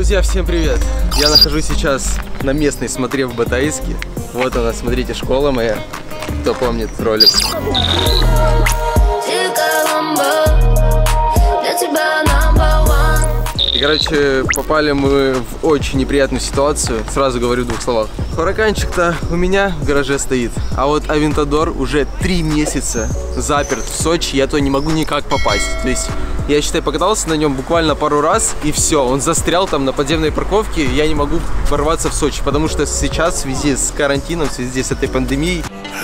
Друзья, всем привет! Я нахожусь сейчас на местной смотре в Батайске. Вот она, смотрите, школа моя. Кто помнит ролик. И, короче, попали мы в очень неприятную ситуацию. Сразу говорю в двух словах. Хураканчик-то у меня в гараже стоит. А вот Авентадор уже 3 месяца заперт в Сочи. Я туда не могу никак попасть. То есть, я, считай, покатался на нем буквально пару раз. И все, он застрял там на подземной парковке. Я не могу ворваться в Сочи. Потому что сейчас, в связи с карантином, в связи с этой пандемией...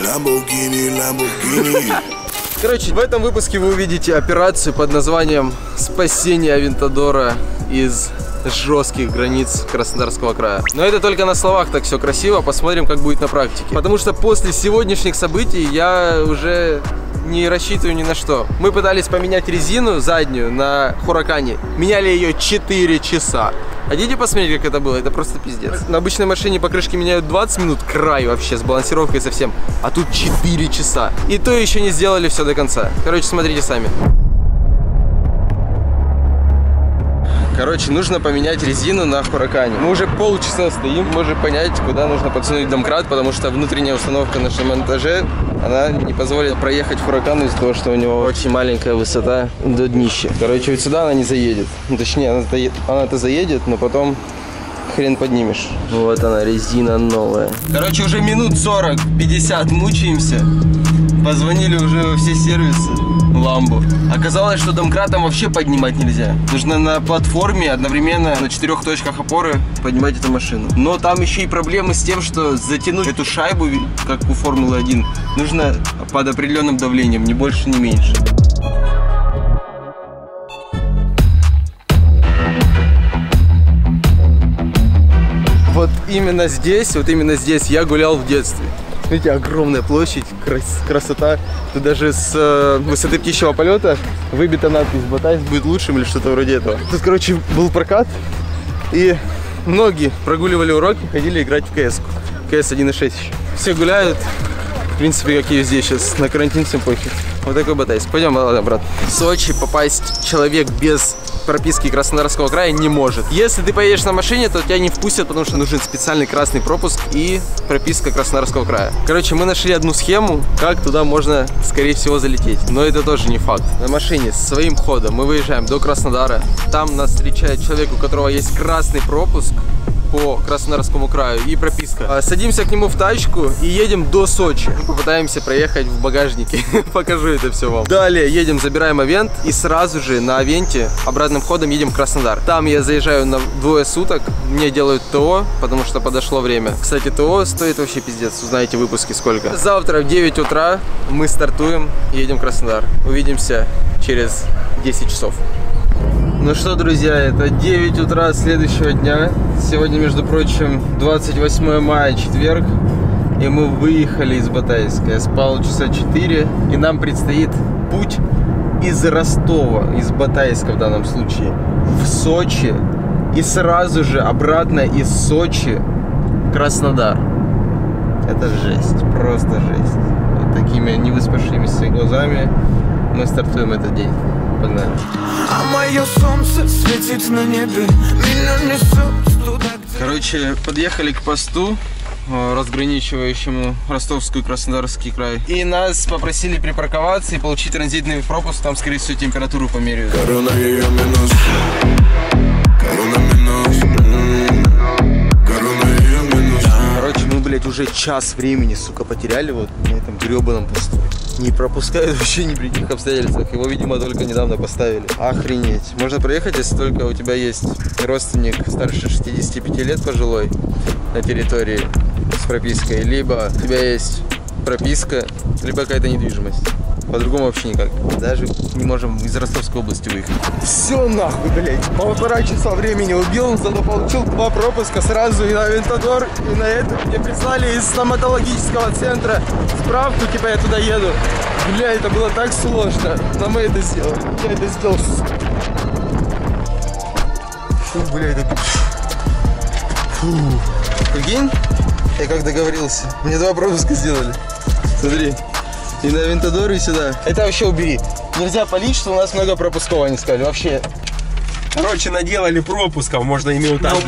Короче, в этом выпуске вы увидите операцию под названием «Спасение Авентадора из жестких границ Краснодарского края». Но это только на словах так все красиво, посмотрим, как будет на практике. Потому что после сегодняшних событий я уже не рассчитываю ни на что. Мы пытались поменять резину заднюю на Хуракане. Меняли ее 4 часа. Хотите посмотреть, как это было? Это просто пиздец. На обычной машине покрышки меняют 20 минут, край вообще, с балансировкой совсем. А тут 4 часа. И то еще не сделали все до конца. Короче, смотрите сами. Короче, нужно поменять резину на Хуракане. Мы уже полчаса стоим, можем понять, куда нужно подсунуть домкрат, потому что внутренняя установка на нашем монтаже, она не позволит проехать Хуракану из-за того, что у него очень маленькая высота до днища. Короче, вот сюда она не заедет. Ну, точнее, она-то заедет, но потом хрен поднимешь. Вот она, резина новая. Короче, уже минут 40-50 мучаемся. Позвонили уже во все сервисы Ламбо. Оказалось, что домкратом вообще поднимать нельзя. Нужно на платформе одновременно на 4 точках опоры поднимать эту машину. Но там еще и проблемы с тем, что затянуть эту шайбу, как у Формулы-1, нужно под определенным давлением, ни больше, ни меньше. Вот именно здесь я гулял в детстве. Смотрите, огромная площадь, красота. Тут даже с высоты птичьего полета выбита надпись «Батайск будет лучшим» или что-то вроде этого. Тут, короче, был прокат, и многие прогуливали уроки, ходили играть в КС-ку. КС 1.6. Все гуляют, в принципе, как и везде сейчас, на карантин всем похер. Вот такой Батайск. Пойдем, ладно, брат. В Сочи попасть человек без прописки Краснодарского края не может. Если ты поедешь на машине, то тебя не впустят, потому что нужен специальный красный пропуск и прописка Краснодарского края. Короче, мы нашли одну схему, как туда можно, скорее всего, залететь. Но это тоже не факт. На машине с своим ходом мы выезжаем до Краснодара. Там нас встречает человек, у которого есть красный пропуск по Краснодарскому краю и прописка. Садимся к нему в тачку и едем до Сочи. Попытаемся проехать в багажнике. Покажу это все вам. Далее едем, забираем Авент и сразу же на Авенте обратным ходом едем в Краснодар. Там я заезжаю на 2 суток. Мне делают ТО, потому что подошло время. Кстати, ТО стоит вообще пиздец. Узнаете в выпуске сколько. Завтра в 9 утра мы стартуем и едем в Краснодар. Увидимся через 10 часов. Ну что, друзья, это 9 утра следующего дня. Сегодня, между прочим, 28 мая, четверг. И мы выехали из Батайска. Я спал часа 4. И нам предстоит путь из Ростова, из Батайска в данном случае, в Сочи. И сразу же обратно из Сочи в Краснодар. Это жесть, просто жесть. Вот такими невыспавшимися глазами мы стартуем этот день. Погнали. А мое солнце светит на небе, меня несут туда, где... Короче, подъехали к посту, разграничивающему Ростовскую и Краснодарский край. И нас попросили припарковаться и получить транзитный пропуск. Там, скорее всего, температуру померяют. Корона ее минус. Корона минус. Корона ее минус. Короче, мы, блядь, уже час времени, сука, потеряли вот на этом гребаном посту. Не пропускают вообще ни при каких обстоятельствах. Его, видимо, только недавно поставили. Охренеть. Можно проехать, если только у тебя есть родственник старше 65 лет пожилой на территории с пропиской, либо у тебя есть прописка, либо какая-то недвижимость. По-другому вообще никак. Даже не можем из Ростовской области выехать. Все нахуй, блядь. 1,5 часа времени убил, зато получил 2 пропуска сразу и на Авентадор, и на это. Мне прислали из стоматологического центра справку, типа я туда еду. Бля, это было так сложно. Но мы это сделали. Я это сделал. Фу, бля, это... Фу. Прикинь? Я как договорился. Мне 2 пропуска сделали. Смотри. И на Авентадор, и сюда. Это вообще убери. Нельзя палить, что у нас много пропусков, они сказали. Вообще Короче, наделали пропусков, можно ими утащить.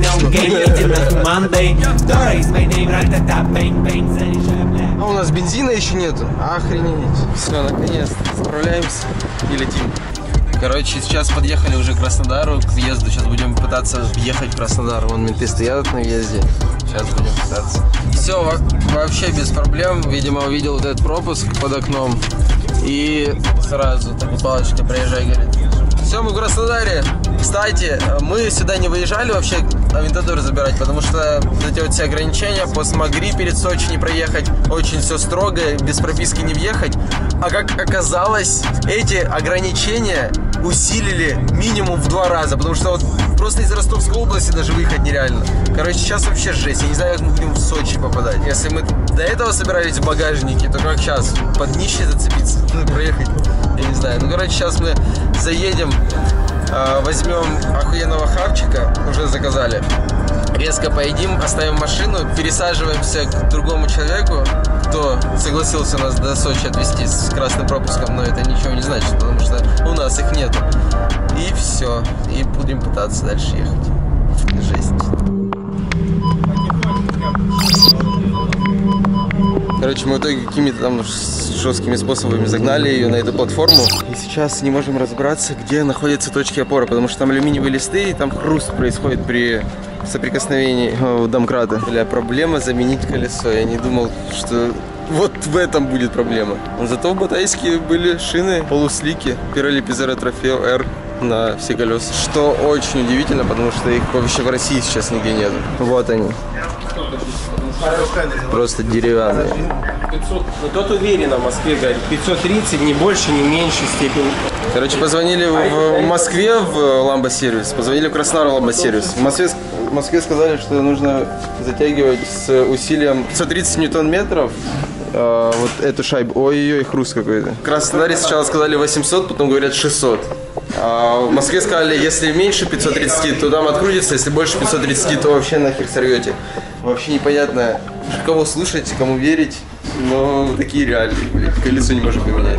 А у нас бензина еще нету. Охренеть. Все, наконец-то. Справляемся и летим. Короче, сейчас подъехали уже к Краснодару, к въезду. Сейчас будем пытаться въехать в Краснодар. Вон менты стоят на въезде. Сейчас будем пытаться. Все, вообще без проблем. Видимо, увидел вот этот пропуск под окном. И сразу такая палочка, проезжай, говорит. Все, мы в Краснодаре. Кстати, мы сюда не выезжали вообще Авентадор забирать, потому что вот эти вот все ограничения, по Смогри перед Сочи не проехать, очень все строго, без прописки не въехать. А как оказалось, эти ограничения усилили минимум в 2 раза, потому что вот просто из Ростовской области даже выехать нереально. Короче, сейчас вообще жесть, я не знаю, как мы будем в Сочи попадать. Если мы до этого собирались в багажнике, то как сейчас? Под днище зацепиться, проехать, я не знаю. Ну, короче, сейчас мы заедем, возьмем охуенного хавчика, уже заказали. Резко поедим, оставим машину, пересаживаемся к другому человеку, кто согласился нас до Сочи отвезти с красным пропуском, но это ничего не значит, потому что у нас их нету. И все, и будем пытаться дальше ехать. Жесть. Короче, мы в итоге какими-то там жесткими способами загнали ее на эту платформу. И сейчас не можем разобраться, где находятся точки опоры, потому что там алюминиевые листы, и там хруст происходит при соприкосновении домкрата. Бля, проблема заменить колесо. Я не думал, что вот в этом будет проблема. Но зато в Батайске были шины полуслики Pirelli P Trofeo R на все колеса. Что очень удивительно, потому что их вообще в России сейчас нигде нет. Вот они. Просто деревянные. 500, ну тот уверенно в Москве говорит, 530, не больше, не меньше степени. Короче, позвонили в Москве в ламбо-сервис, позвонили в Краснодар ламбо-сервис. В Москве сказали, что нужно затягивать с усилием 130 ньютон-метров вот эту шайбу. Ой-ой-ой, хруст какой-то. В Краснодаре сначала сказали 800, потом говорят 600. А в Москве сказали, если меньше 530, то там открутится, если больше 530, то вообще нахер сорвете. Вообще непонятно, кого слушать, кому верить, но такие реалии, блядь, колесо не можем поменять.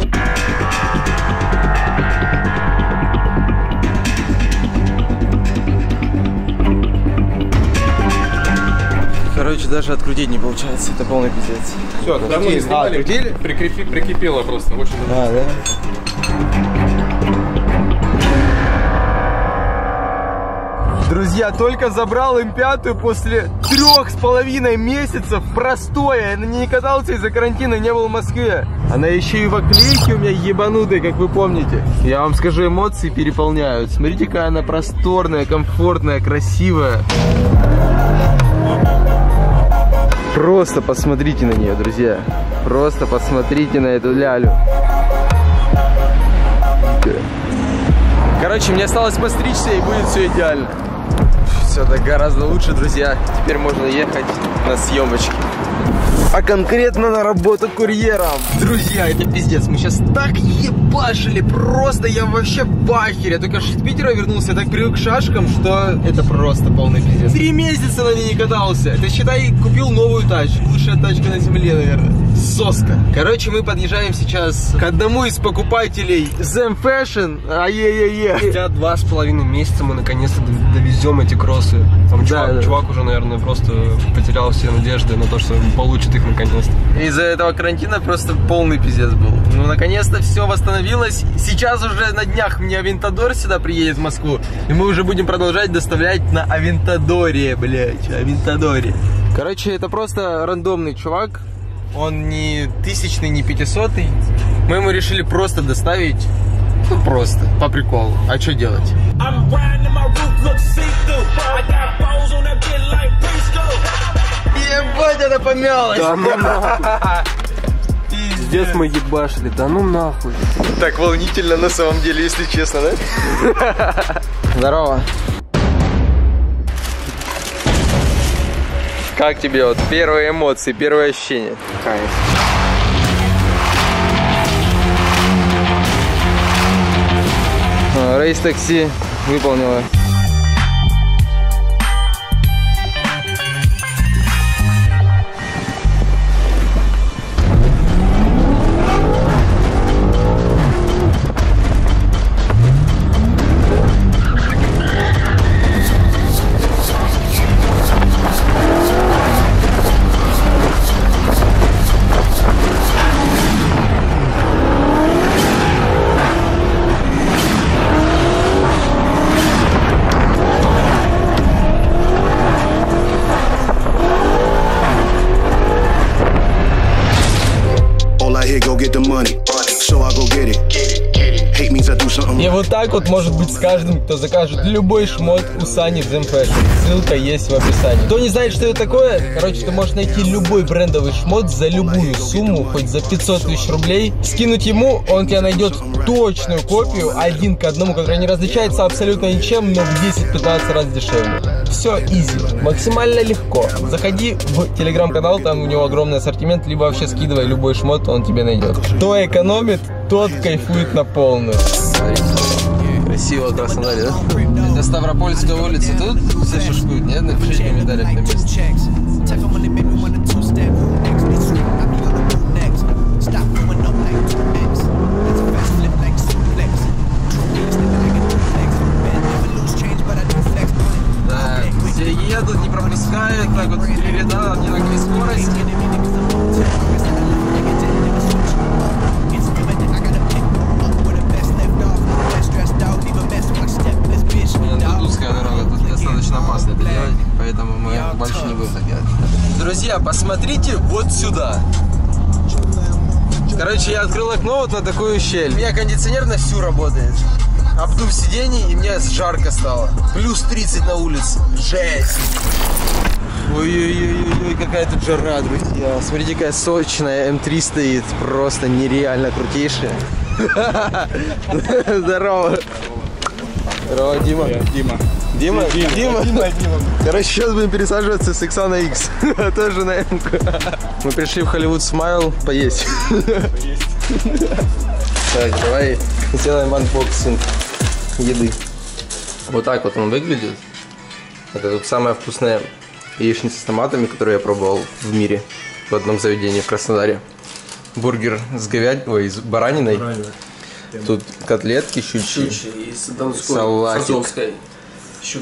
Короче, даже открутить не получается, это полный пиздец. Все, давно не снимали. Открутили? Прикипело просто, очень давно. Да? Друзья, только забрал М5 после 3,5 месяцев простоя. Я на ней не катался из-за карантина, не был в Москве. Она еще и в оклейке у меня ебанутая, как вы помните. Я вам скажу, эмоции переполняют. Смотрите, какая она просторная, комфортная, красивая. Просто посмотрите на нее, друзья. Просто посмотрите на эту лялю. Короче, мне осталось постричься, и будет все идеально. Все так гораздо лучше, друзья. Теперь можно ехать на съемочки. А конкретно на работу курьером. Друзья, это пиздец. Мы сейчас так ебашили. Просто я вообще в ахере. Я только с Питера вернулся, я так привык к шашкам, что это просто полный пиздец. 3 месяца на ней не катался. Это, считай, купил новую тачку. Лучшая тачка на земле, наверное. Соска. Короче, мы подъезжаем сейчас к одному из покупателей Zem Fashion. Спустя 2,5 месяца мы наконец-то довезем эти кроссы. Там чувак уже, наверное, просто потерял все надежды на то, что получит их наконец-то. Из-за этого карантина просто полный пиздец был. Ну, наконец-то все восстановилось. Сейчас уже на днях мне Авентадор сюда приедет в Москву. И мы уже будем продолжать доставлять на Авентадоре, блядь. Авентадоре. Короче, это просто рандомный чувак. Он не 1000-й, не 500-й. Мы ему решили просто доставить. Ну, просто, по приколу. А что делать? Ебать, это помялось! Да ну нахуй! Пиздец, мы ебашили, да ну нахуй! Так волнительно на самом деле, если честно, да? Здорово! Как тебе вот первые эмоции, первые ощущения? Кайф. Рейс такси выполнила. И вот так вот может быть с каждым, кто закажет любой шмот у Сани в Them Fashion. Ссылка есть в описании. Кто не знает, что это такое, короче, ты можешь найти любой брендовый шмот за любую сумму, хоть за 500 тысяч рублей, скинуть ему, он тебе найдет точную копию, 1 к 1, которая не различается абсолютно ничем, но в 10-15 раз дешевле. Все изи, максимально легко. Заходи в телеграм-канал, там у него огромный ассортимент, либо вообще скидывай любой шмот, он тебе найдет. Кто экономит, тот кайфует на полную. Красиво в Краснодаре, да? Это Ставропольская улица, тут все шашкуют, нет? Напишите в комментариях на место. Да, все едут, не пропускают, так вот 3 ряда, одинаковой скорости. Тут узкая дорога, тут достаточно опасно это делать, поэтому мы больше не будем так делать. Друзья, посмотрите вот сюда. Короче, я открыл окно вот на такую щель. У меня кондиционер на всю работает. Обдув сиденье, и мне жарко стало. Плюс 30 на улице. Жесть. Ой-ой-ой, какая тут жара, друзья. Смотрите, какая сочная М3 стоит. Просто нереально крутейшая. Здорово. Здорово, Дима. Дима? Дима. Короче, сейчас будем пересаживаться с Икса на X. Тоже на М. Мы пришли в Hollywood Smile поесть. Так, давай сделаем анбоксинг еды. Вот так вот он выглядит. Это тут самая вкусная яичница с томатами, которую я пробовал в мире в одном заведении в Краснодаре. Бургер с говядиной, с бараниной. Тут котлетки щучьи и салатик. Щуки.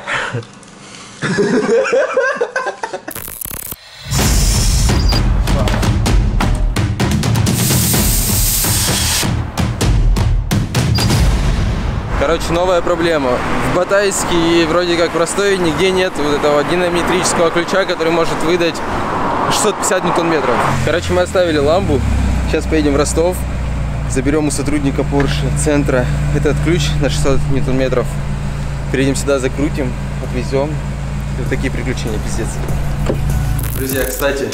Короче, новая проблема. В Батайске и вроде как в Ростове нигде нет вот этого динамометрического ключа, который может выдать 650 ньютон-метров. Короче, мы оставили ламбу. Сейчас поедем в Ростов. Заберем у сотрудника Porsche центра этот ключ на 600 ньютон-метров. Приедем сюда, закрутим, отвезем. Вот такие приключения, пиздец. Друзья, кстати...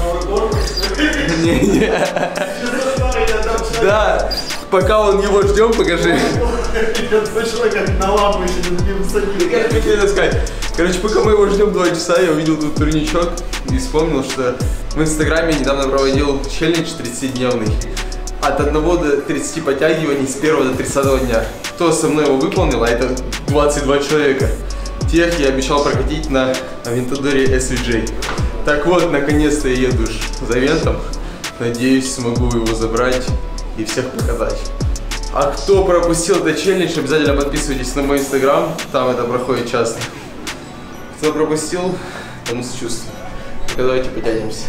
Да, пока он его ждем, покажи. Точно как на лампу еще не садили. Как тебе сказать? Короче, пока мы его ждем 2 часа, я увидел тут турничок и вспомнил, что в Инстаграме недавно проводил челлендж 30-дневный. От 1 до 30 подтягиваний с 1 до 30 дня. Кто со мной его выполнил, а это 22 человека. Тех я обещал прокатить на Aventador SVJ. Так вот, наконец-то я еду за Авентом. Надеюсь, смогу его забрать и всех покатать. А кто пропустил этот челлендж, обязательно подписывайтесь на мой инстаграм, там это проходит часто. Кто пропустил, тому сочувствую. Давайте потянемся.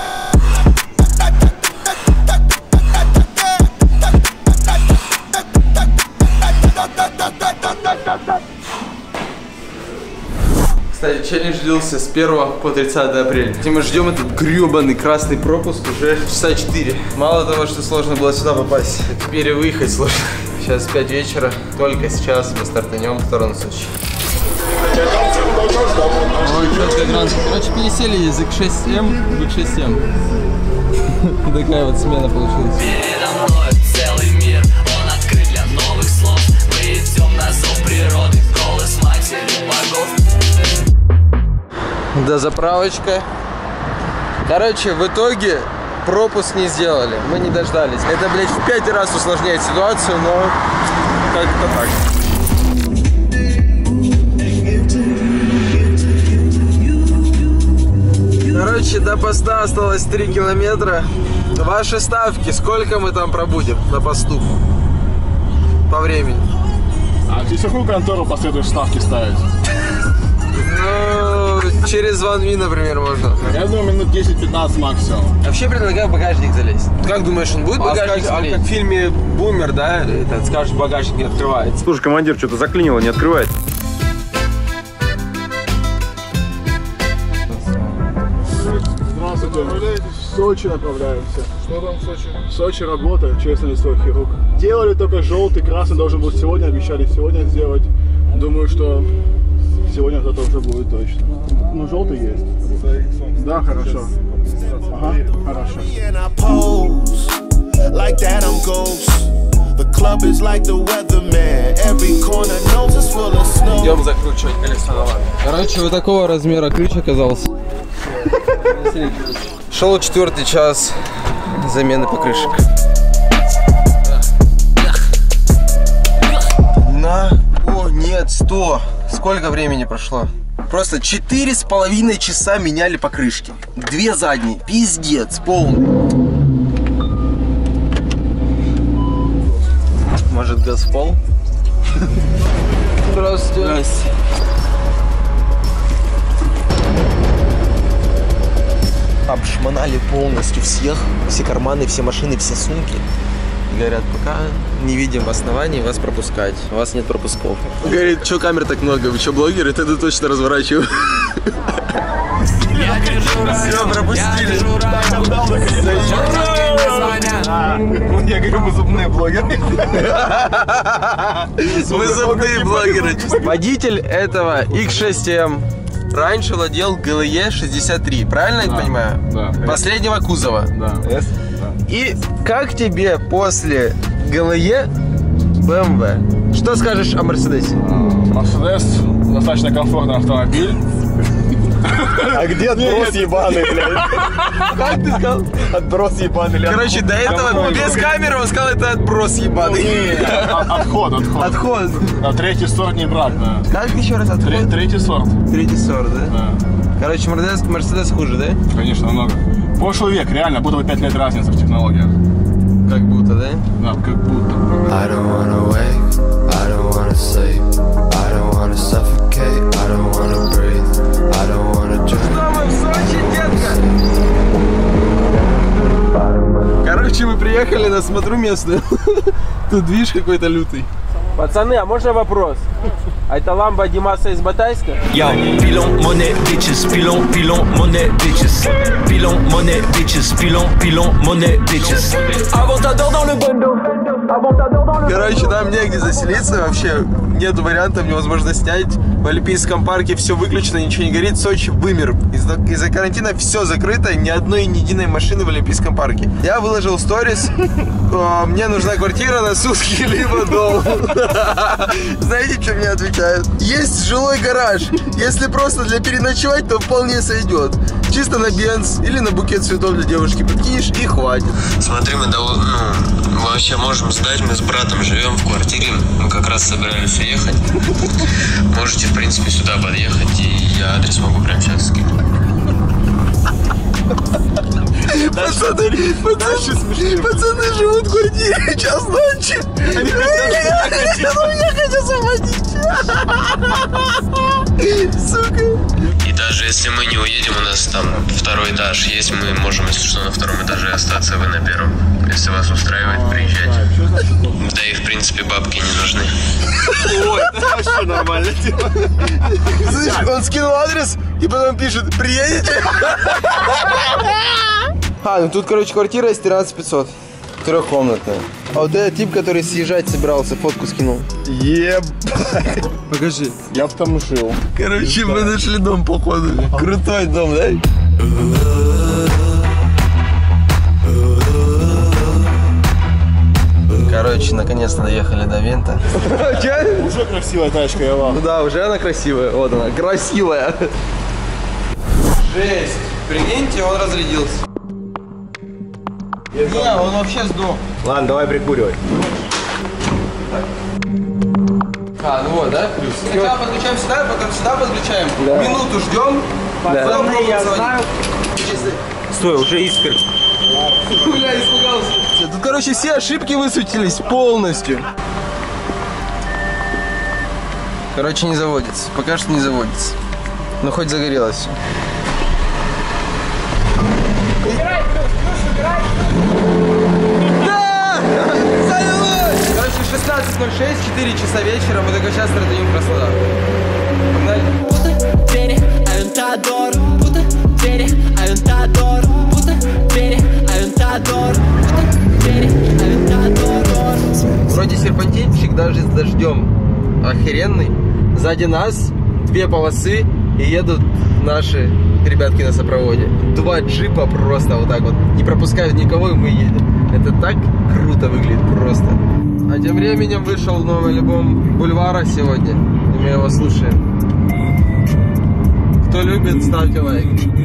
Кстати, челлендж длился с 1 по 30 апреля. И мы ждем этот гребаный красный пропуск уже часа 4. Мало того, что сложно было сюда попасть, теперь и выехать сложно. Сейчас 5 вечера, только сейчас мы стартанем в сторону Сочи. Ой, четко грант. Короче, пересели из X6M в X6M. Такая вот смена получилась. Передо мной целый мир, он открыт для новых слов. Мы идем на зов природы, голос матери богов. Да, заправочка. Короче, в итоге пропуск не сделали, мы не дождались. Это, блядь, в 5 раз усложняет ситуацию, но как-то так. Короче, до поста осталось 3 километра. Ваши ставки, сколько мы там пробудем на посту? По времени. А через какую контору последуешь ставки ставить? Ну, через OneWe, например, можно. Я думаю, минут 10-15 максимум. Вообще предлагаю в багажник залезть. Как думаешь, он будет в багажник залезть? Как в фильме «Бумер», да? Это, скажешь, багажник не открывается. Слушай, командир, что-то заклинило, не открывает. В Сочи направляемся. Что там в Сочи? В Сочи работа, честно, свой хирург. Делали только желтый, красный должен был сегодня, обещали сегодня сделать. Думаю, что сегодня это уже будет точно. Ну, желтый есть. Да, хорошо. Ага, хорошо. Идем закручивать колесо на ванну. Короче, вот такого размера ключ оказался. Шел 4-й час замены покрышек. О, нет, 100. Сколько времени прошло? Просто 4,5 часа меняли покрышки. 2 задние. Пиздец, полный. Может, газ в пол? Здравствуйте. Здравствуйте. Обшмонали полностью всех, все карманы, все машины, все сумки. Говорят, пока не видим оснований вас пропускать, у вас нет пропусков. Говорит, что камер так много, вы что, блогеры? Тогда точно разворачиваю. Все, пропустили. Я говорю, мы зубные блогеры. Мы зубные блогеры. Водитель этого X6M раньше владел GLE 63, правильно я понимаю? Да. Последнего кузова. Да. И как тебе после GLE BMW? Что скажешь о Мерседесе? Мерседес достаточно комфортный автомобиль. А где отброс ебаный, блядь? Как ты сказал? Отброс ебаный. Короче, до этого без камеры он сказал, это отброс ебаный. Отход. Отход. А третий сорт не брак, да. Как еще раз отход? Третий сорт. Третий сорт, да? Да. Короче, Мерседес хуже, да? Конечно, намного. Прошлый век, реально, будто бы 5 лет разница в технологиях. Как будто, да? Да, как будто. I don't wanna wake, I don't wanna sleep, I don't wanna suffocate, I don't wanna breathe, I don't wanna drown. Что мы в Сочи, детка? Короче, мы приехали на смотру местную. Тут движ какой-то лютый. Пацаны, а можно вопрос? А это ламба Димаса из Батайска? Yo, pilon, money, bitches, pilon, money, bitches. Pilon, money, bitches, pilon, money, bitches. Aventador dans le bando. Короче, нам негде заселиться, вообще нет вариантов, невозможно снять. В Олимпийском парке все выключено, ничего не горит. Сочи вымер. Из-за карантина все закрыто, ни одной ни единой машины в Олимпийском парке. Я выложил сторис, мне нужна квартира на сутки, либо дом. Знаете, что мне отвечают? Есть жилой гараж. Если просто для переночевать, то вполне сойдет. Чисто на бенз или на букет цветов для девушки подкинешь и хватит. Смотри, мы вообще можем сдать, мы с братом живем в квартире, мы как раз собирались уехать. Можете, в принципе, сюда подъехать, и я адрес могу прямо сейчас скинуть. Пацаны живут в квартире, час ночи. Они хотят освободить. Сука. И даже если мы не уедем, у нас там 2-й этаж есть, мы можем, если что, на 2-м этаже остаться, вы на 1-м. Если вас устраивает, приезжайте. Да и, в принципе, бабки не нужны. Ой, это вообще нормально. Слышь, он скинул адрес и потом пишет: приедете? Ну тут, короче, квартира есть 13 500. 3-комнатная. А вот этот тип, который съезжать собирался, фотку скинул. Ебать. Покажи. Я бы там жил. Короче, мы нашли дом, походу. Крутой дом, да? Короче, наконец-то доехали до Вента. Уже красивая тачка, я вам. Ну да, уже она красивая. Вот она, красивая. Жесть. Прикиньте, он разрядился. Не, он вообще сдох. Ладно, давай прикуривай. Ну вот, да? Плюс. Сначала подключаем сюда, потом сюда подключаем. Да. Минуту ждем. Потом пробуем звонить. Стой, уже искр. Бля, испугался. Тут, короче, все ошибки высветились полностью. Короче, не заводится. Пока что не заводится. Но хоть загорелось все. Да! Салют! Короче, 16:06, 4 часа вечера. Мы только сейчас стартуем в Краснодар. Погнали. Вроде серпантинчик даже с дождем охеренный. Сзади нас 2 полосы и едут наши ребятки на сопроводе. 2 джипа просто вот так вот. Не пропускают никого, и мы едем. Это так круто выглядит просто. А тем временем вышел новый альбом Бульвара сегодня. И мы его слушаем. Кто любит, ставьте лайк.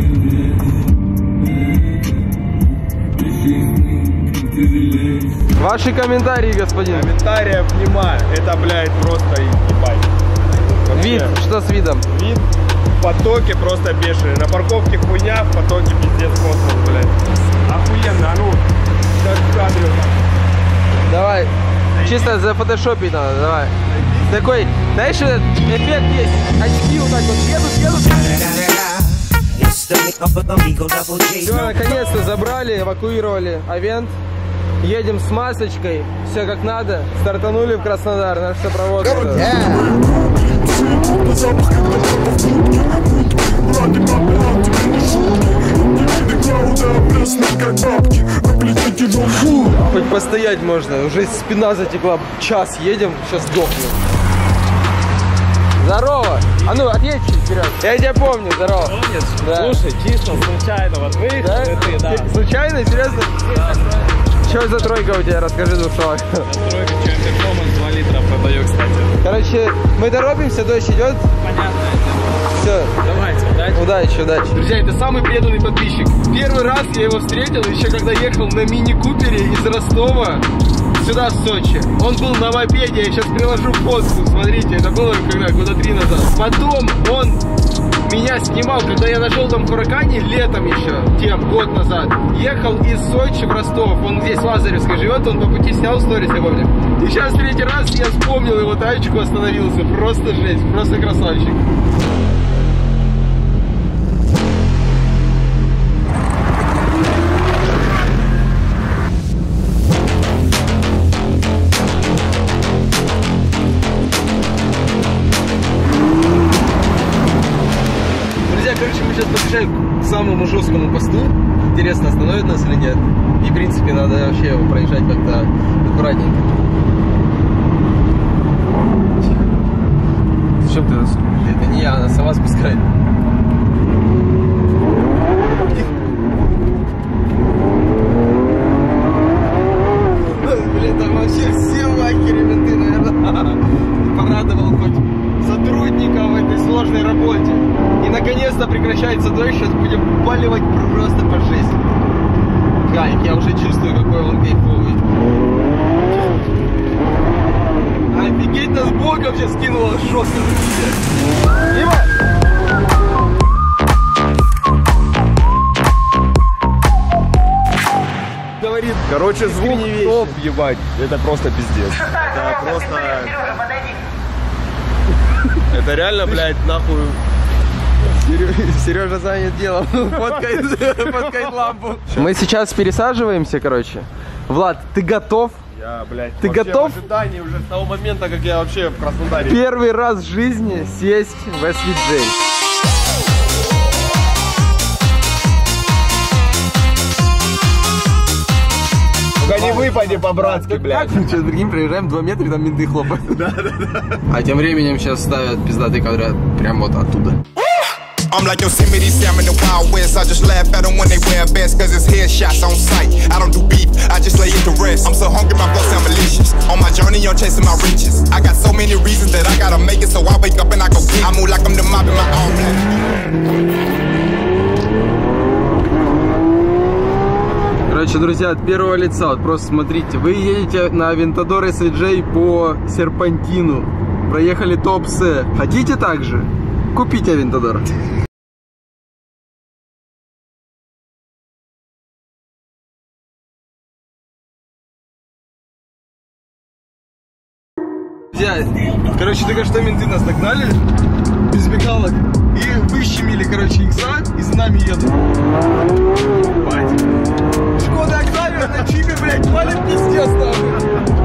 Ваши комментарии, господин. Комментариев нема. Это, блядь, просто ебать. Вид, что с видом? Вид в потоке просто бешеный. На парковке хуйня, в потоке пиздец космос, блядь. Охуенно, а ну, как в кадре. Давай, чисто зафотошопить надо, давай. Такой, знаешь, этот эффект есть. Очки вот так вот едут. Все, наконец-то забрали, эвакуировали Авент. Едем с масочкой, все как надо. Стартанули в Краснодар, наш сопровод. Фу, хоть постоять можно, уже спина затекла. Час едем, сейчас сдохну. Здорово! А ну, отъедь чуть вперед. Я тебя помню, здорово. Помнишь? Да. Слушай, чисто случайно, вот выехал, Да? ты, да. Случайно, серьезно? Да. Что за тройка у тебя? Расскажи 2 слова. Тройка, чем перформанс 2 литра продаю, кстати. Короче, мы торопимся, дождь идет. Понятно. Все. Давайте, удачи. Удачи. Друзья, это самый преданный подписчик. Первый раз я его встретил, еще когда ехал на мини-купере из Ростова сюда, в Сочи. Он был на мопеде, я сейчас приложу фотку, смотрите, это было когда, года 3 назад. Потом он меня снимал, когда я на желтом Хуракане, летом еще, год назад. Ехал из Сочи в Ростов, он здесь в Лазаревской живет, он по пути снял сторис, я помню. И сейчас 3-й раз я вспомнил его тачку, остановился, просто жесть, просто красавчик. Короче, мы сейчас подъезжаем к самому жесткому посту. Интересно, остановит нас или нет. И, в принципе, надо вообще его проезжать как-то аккуратненько. Зачем ты нас? Это не я, она сама спускает. Блин, там вообще все лакеры менты, наверное. Порадовал хоть сотрудников в этой сложной работе. И наконец-то прекращается дождь, сейчас будем поливать просто по жесть. Кайф, я уже чувствую, какой он кайфовый. Офигеть, нас боком сейчас кинуло жестко. Говорит, Короче, звук топ, ебать. Это просто пиздец. Это просто... Это реально, блядь, нахуй... Сережа занят делом, фоткает лампу. Мы сейчас пересаживаемся, короче. Влад, ты готов? Я, блядь, ты готов? В ожидании уже с того момента, как я вообще в Краснодаре. Первый раз в жизни сесть в SVJ. Только не выпади по-братски, блядь. Сейчас другим проезжаем 2 метра, и там менты хлопают. Да. А тем временем сейчас ставят пиздатые кадры прямо вот оттуда. I'm like Yosemite Sam in the Wild West. I just laugh at them when they wear vests, cause it's headshots on sight. I don't do beef, I just lay it to rest. I'm so hungry, my blood sound malicious. On my journey, I'm chasing my riches. I got so many reasons that I gotta make it, so I wake up and I go get it. I move like I'm the mob in my own black. Короче, друзья, от первого лица, вот просто смотрите, вы едете на Aventador SVJ по серпантину, проехали Туапсе. Хотите так же? Купите Aventador. Друзья, короче, только что менты нас догнали без мигалок и выщемили, короче, икса и за нами едут. Шкода Октавия на чипе, блядь, валит пиздец нахуй.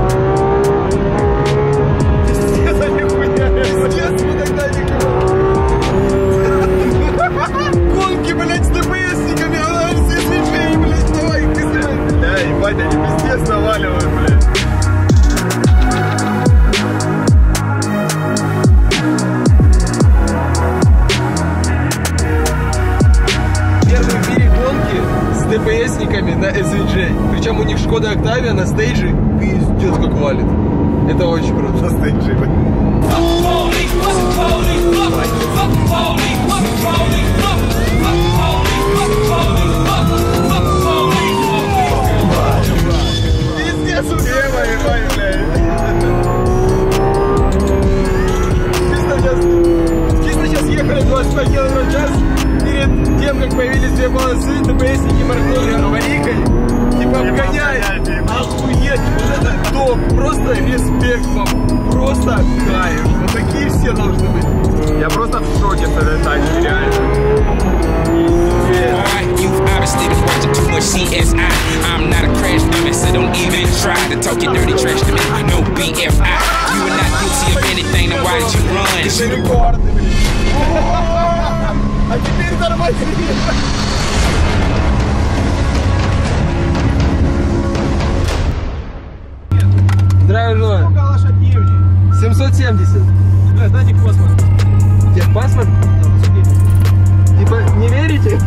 Пиздец, а не хуйня, пиздец, Шкода Октавия. Гонки, блядь, с ДПСниками, а с SVJ, блядь, давай, ты снимай. Эй, ебать, они пиздец наваливают, блядь. драйве на стейдже пиздец как валит. Это очень круто. На стейдже. Пиздец, чисто сейчас ехали 25 км в час. Перед тем, как появились две полосы, ТПСники моргнули аварийкой. Типа обгоняй. Охуеть, вот это топ. Просто респект вам. Просто кайф. Вот такие все должны быть. Я просто в шоке с этой тачки, реально. You've obviously been watching too much CSI. I'm not a crash dummy, so don't even try to talk your dirty trash to me. No BFI. You are not guilty of anything, then why did you run? А теперь тормози. Здравия желаю. Сколько лошадей? 770. Дай техпаспорт. Техпаспорт? Типа, не верите?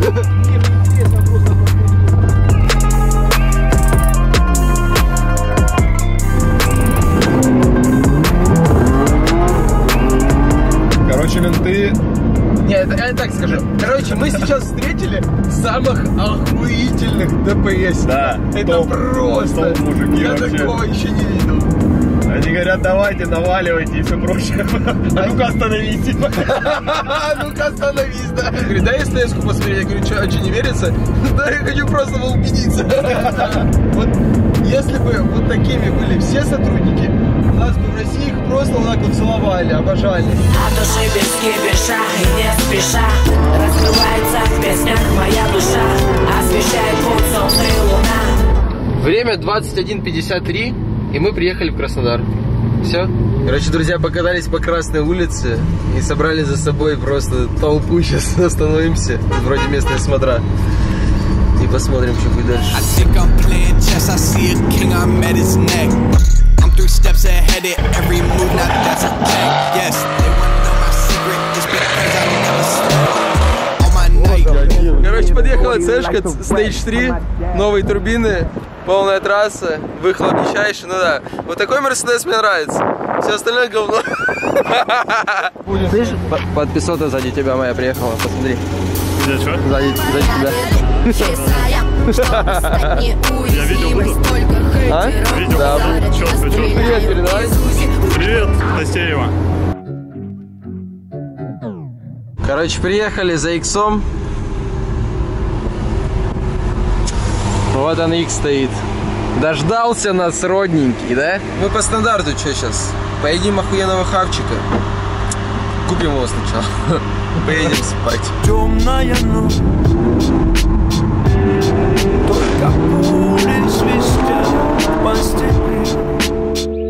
Короче, менты... Нет, я так скажу. Короче, мы сейчас встретили самых охуительных ДПС. Да. Это топ, просто. Топ, мужики, я вообще. такого еще не видел. Они говорят, давайте, наваливайте и все прочее. А ну-ка остановись. А ну-ка остановись, да. Говорит, дай СТС-ку посмотреть. Я говорю, что не верится? Да, я хочу просто убедиться. Вот если бы вот такими были все сотрудники, у нас бы в России их просто вот так вот целовали, обожали. От души без кипиша и не спеша раскрывается в песнях моя душа, освещает путь солнце и луна. Время 21:53, и мы приехали в Краснодар. Все. Короче, друзья, покатались по Красной улице и собрали за собой просто толпу. Сейчас остановимся. Тут вроде местная смотра. И посмотрим, что будет дальше. Короче, подъехала цешка, Stage 3, новые турбины, полная трасса, выхлоп нищайший, ну да. Вот такой Мерседес мне нравится, все остальное говно. Слышь, подписота сзади тебя моя приехала, посмотри. Где, что? Сзади тебя. Я видел буду. А? Видел, да. Четко. Привет, передавай. Привет, Тостеева. Короче, приехали за иксом. Вот он икс стоит. Дождался нас родненький, да? Мы по стандарту что сейчас? Поедим охуенного хавчика. Купим его сначала. Поедем спать. Темная ночь, только пули свистят по степи.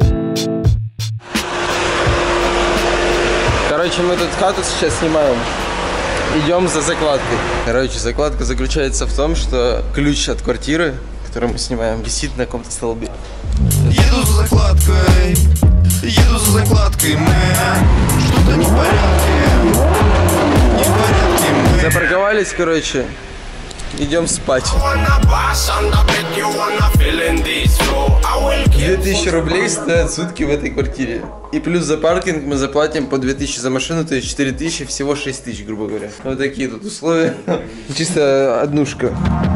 Короче, мы тут хату сейчас снимаем. Идем за закладкой. Короче, закладка заключается в том, что ключ от квартиры, которую мы снимаем, висит на каком-то столбе. Еду за закладкой, мэн. Что-то не в порядке, Запарковались, короче. Идем спать. 2000 рублей стоят сутки в этой квартире. И плюс за паркинг мы заплатим по 2000 за машину, то есть 4000, всего 6000, грубо говоря. Вот такие тут условия. Чисто однушка.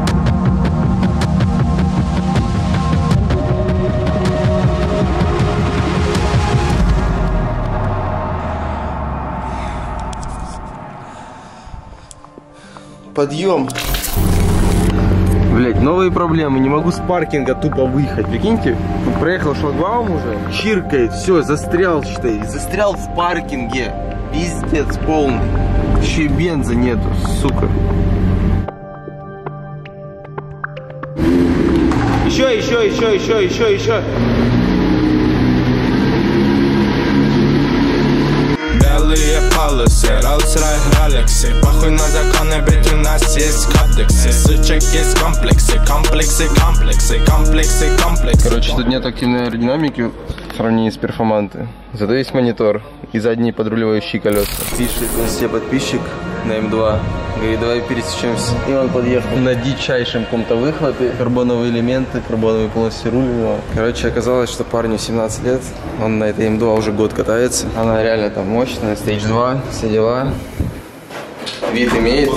Подъем. Блять, новые проблемы. Не могу с паркинга тупо выехать. Прикиньте, проехал шлагбаум уже, чиркает, все, застрял, считай. Застрял в паркинге. Пиздец полный. Еще и бенза нету, сука. Еще. Белые полосы, Rolls-Royce, Rolex. Похуй на законы, ведь у нас есть кодексы. Сучек есть комплексы. Короче, тут нет активной аэродинамики в сравнении с перформанты. Зато есть монитор и задние подрулевающие колеса. Пишет он себе подписчик на М2. Говорит, давай пересечемся. И он подъехал на дичайшем каком-то выхлопе. Карбоновые элементы, карбоновый полностью руль у него. Короче, оказалось, что парню 17 лет. Он на этой М2 уже год катается. Она реально там мощная, Stage 2, все дела. Вид имеет.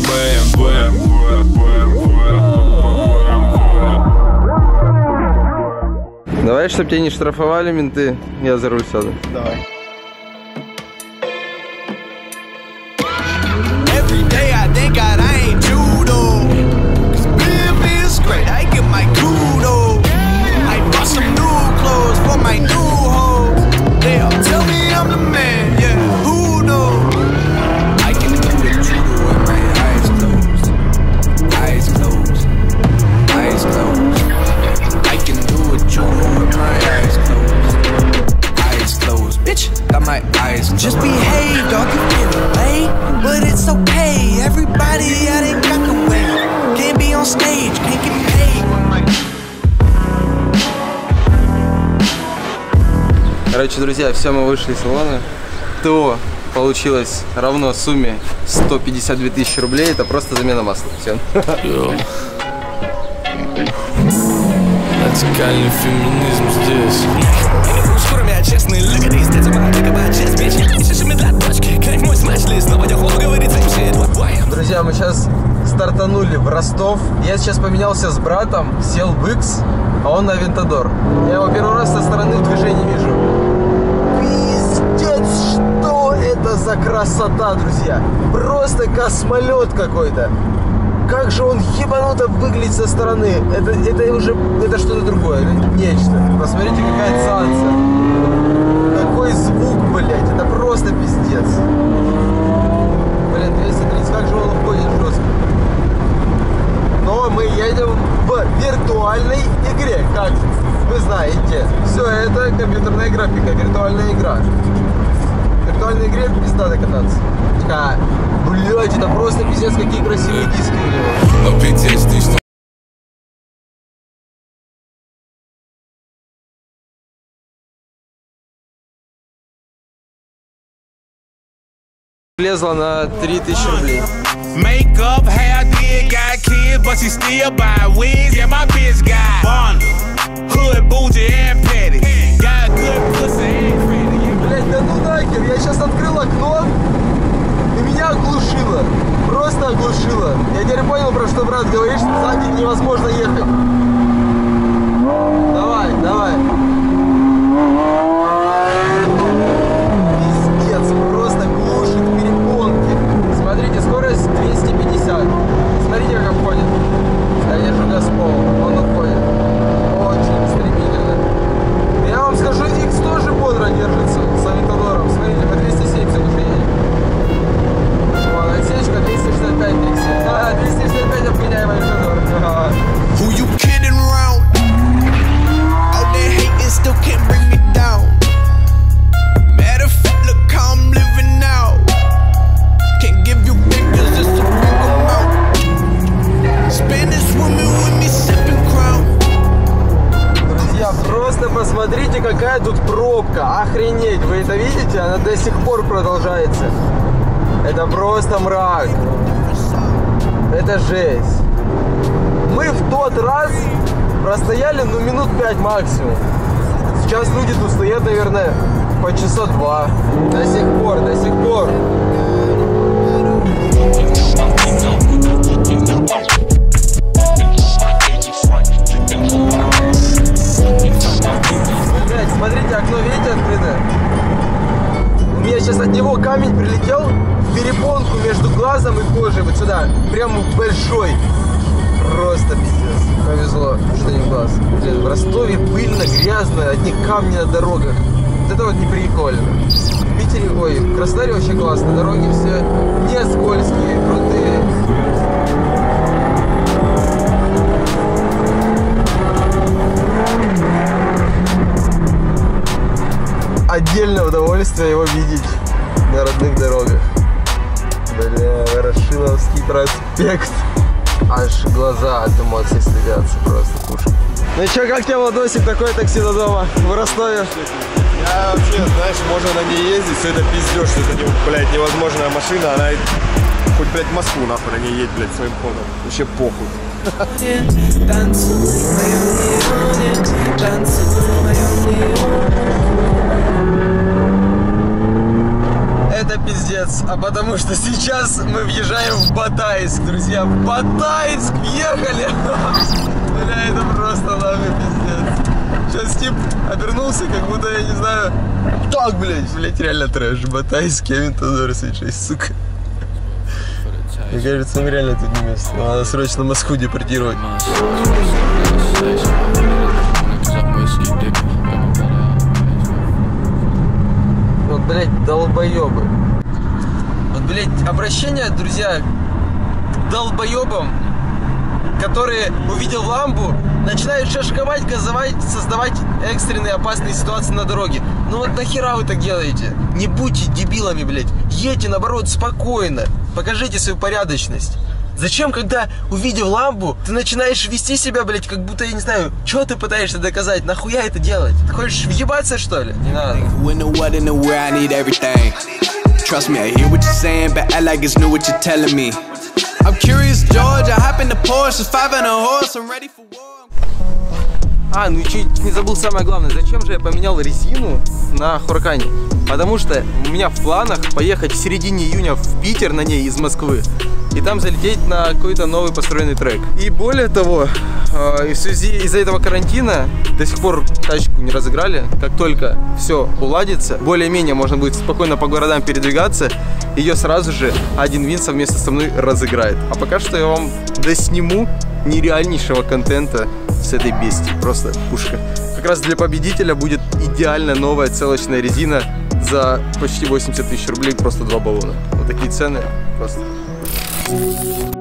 Давай, чтобы тебя не штрафовали менты, я за руль сяду. Давай. Just behave, dog, you getting late, but it's okay. Everybody out ain't got the way. Can't be on stage, can't get paid. Короче, друзья, все, мы вышли из салона. ТО получилось равно сумме 152 тысячи рублей. Это просто замена масла. Все. Радикальный феминизм здесь. Честный, друзья, мы сейчас стартанули в Ростов. Я сейчас поменялся с братом, сел в X, а он на Авентадор. Я его первый раз со стороны движения вижу. Пиздец, что это за красота, друзья! Просто космолет какой-то. Как же он ебануто выглядит со стороны. Это что-то другое, это нечто. Посмотрите, какая цанца. Какой звук, блять, это просто пиздец. Блин, 230, как же он уходит жестко. Но мы едем в виртуальной игре, как вы знаете. Все это компьютерная графика, виртуальная игра. В виртуальной игре пиздато кататься. Блять, это просто пиздец, какие красивые диски у него. Влезла на 3000 рублей. Makeup, hair did, got kids, but she still buy wigs. Yeah, my bitch got bundle, hood, bougie, and petty. Got good pussy and pretty. Блять, да ну нахер, я сейчас открыл окно, и меня оглушило. Просто оглушило. Я теперь понял, про что брат говорит, что сзади невозможно ехать. Давай, давай. Пиздец, просто глушит перепонки. Смотрите, скорость 250. Смотрите, как обходит. Я держу газ в пол, он уходит. Очень стремительно. Я вам скажу, X тоже бодро держится с Авентадором. Смотрите, по 270 уже едет. Вон, отсечка 265 X. Да, 265 обгоняем Авентадор. Who you kidding around? All that hating still can't bring me down. Matter of fact, look how I'm living now. Can't give you figures, it's a big amount. Spanish woman with me sipping crown. Друзья, просто посмотрите, какая тут пробка. Охренеть, вы это видите? Она до сих пор продолжается. Это просто мрак. Это жесть. Мы в тот раз простояли, ну, минут 5 максимум. Сейчас люди тут стоят, наверное, по часа 2. До сих пор, до сих пор. Блять, смотрите, окно, видите, открыто? У меня сейчас от него камень прилетел в перепонку между глазом и кожей, вот сюда, прямо большой. Просто пиздец. Повезло, что не в глаз. Блин, в Ростове пыльно, грязно, одни камни на дорогах. Вот это вот не прикольно. В Питере, ой, в Краснодаре вообще классно. Дороги все не скользкие, крутые. Отдельное удовольствие его видеть на родных дорогах. Бля, Ворошиловский проспект. Аж глаза от эмоций слезятся, просто пушка. Ну и чё, как тебе, Владосик, такое такси до дома в Ростове? Я вообще, знаешь, можно на ней ездить, все это пиздешь, что это, блядь, невозможная машина, она хоть, блядь, в Москву нахуй на ней едет, блядь, своим ходом. Вообще похуй. Это пиздец, а потому что сейчас мы въезжаем в Батайск, друзья, в Батайск въехали! Бля, это просто нахуй пиздец. Сейчас тип обернулся, как будто, я не знаю, так, блядь, реально трэш, Батайск, Кевин Тодор 86, сука. Мне кажется, им реально тут не место, надо срочно Москву депортировать. Вот, блядь, долбоебы. Вот, блядь, обращение, друзья, к долбоебам, которые, увидев ламбу, начинают шашковать, газовать, создавать экстренные опасные ситуации на дороге. Ну вот нахера вы так делаете? Не будьте дебилами, блядь. Едьте, наоборот, спокойно. Покажите свою порядочность. Зачем, когда, увидев ламбу, ты начинаешь вести себя, блядь, как будто, я не знаю, что ты пытаешься доказать? Нахуя это делать? Ты хочешь въебаться, что ли? Не надо. Trust me, I hear what you're saying, but I like it's new what you're telling me. I'm curious, George, I hop in the Porsche, 5 and a horse, I'm ready for war. А, ну и чуть не забыл самое главное. Зачем же я поменял резину на Хуракане? Потому что у меня в планах поехать в середине июня в Питер на ней из Москвы и там залететь на какой-то новый построенный трек. И более того, в связи из-за этого карантина до сих пор тачку не разыграли. Как только все уладится, более-менее можно будет спокойно по городам передвигаться, ее сразу же один Вин совместно со мной разыграет. А пока что я вам досниму нереальнейшего контента с этой бестией. Просто пушка. Как раз для победителя будет идеально новая целочная резина за почти 80 тысяч рублей, просто 2 баллона. Вот такие цены просто.